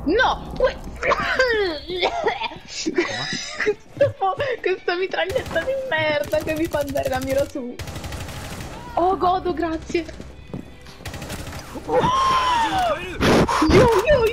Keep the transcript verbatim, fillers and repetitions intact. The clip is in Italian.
No! Que- Questo, questa mitraglietta di merda che mi fa andare la mira su. Oh godo, grazie. Yo yo